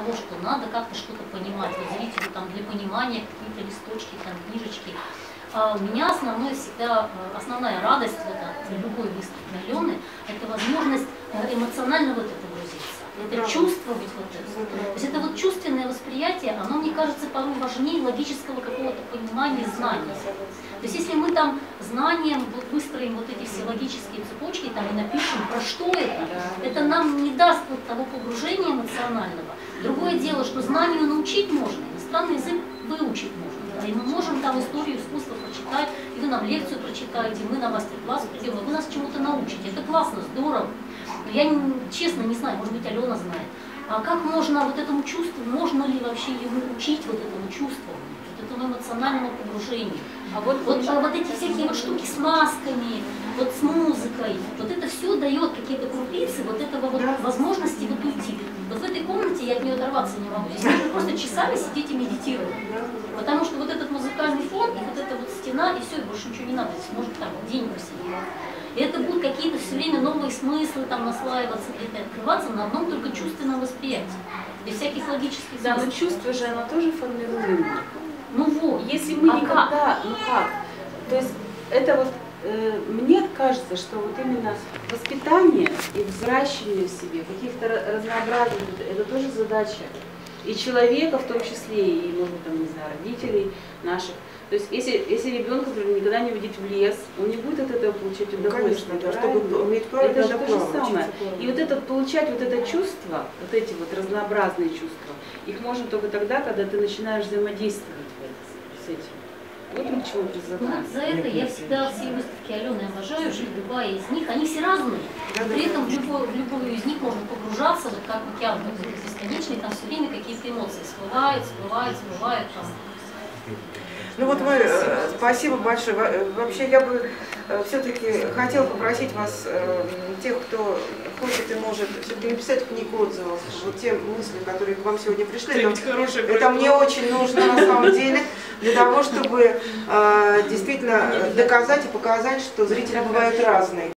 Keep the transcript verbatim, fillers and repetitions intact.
того, что надо как-то что-то понимать. Вот зрителю там для понимания какие-то листочки, там, книжечки. А у меня основное всегда, основная радость вот от любой выставки Алены — это возможность эмоционально в это погрузиться. Это чувствовать вот это. То есть это вот чувственное восприятие, оно, мне кажется, порой важнее логического какого-то понимания, знания. То есть если мы там знанием вот выстроим вот эти все логические цепочки там, и напишем, про что это, это нам не даст вот того погружения эмоционального. Другое дело, что знанию научить можно, иностранный язык выучить можно. Да, и мы можем там историю искусства прочитать, и вы нам лекцию прочитаете, мы на мастер-класс придем, и вы нас чему-то научите. Это классно, здорово. Но я не, честно не знаю, может быть, Алена знает. А как можно вот этому чувству, можно ли вообще его учить вот этому чувству, вот этому эмоциональному погружению? А вот, вот, а вот эти всякие вот штуки с масками, вот с музыкой, вот это все дает какие-то крупицы вот этого вот возможности вот уйти. Вот в этой комнате я от нее оторваться не могу. Здесь можно просто часами сидеть и медитировать. Потому что вот этот музыкальный фон, и вот эта вот стена, и все, и больше ничего не надо. Здесь может там день посидеть. И это будут какие-то все время новые смыслы там наслаиваться, где-то открываться на одном только чувственном восприятии. Без всяких логических Да, смыслов. но чувство же оно тоже формируемо. Ну вот. Если мы а никогда, как? ну как? То есть это вот, э, мне кажется, что вот именно воспитание и взращивание в себе каких-то разнообразных, это тоже задача. И человека в том числе, и, может быть, там, не знаю, родителей наших. То есть, если, если ребенок, например, никогда не увидит в лес, он не будет от этого получать удовольствие. Конечно, да, чтобы уметь плавать, это же надо то же плавать, самое. учиться И вот это получать вот это чувство, вот эти вот разнообразные чувства, их можно только тогда, когда ты начинаешь взаимодействовать с этим. Вот мы к чему призываем. Ну, за это я всегда все выставки Алены обожаю, что любая из них, они все разные. При этом в любую, в любую из них можно погружаться, вот как океан какой-то бесконечный, там все время какие-то эмоции всплывают, всплывают, всплывают. Там. Ну вот вы, э, спасибо большое. Вообще я бы э, все-таки хотела попросить вас, э, тех, кто хочет и может, все-таки написать книгу отзывов, вот те мысли, которые к вам сегодня пришли. Это, это мне очень нужно на самом деле, для того, чтобы э, действительно доказать и показать, что зрители бывают разные.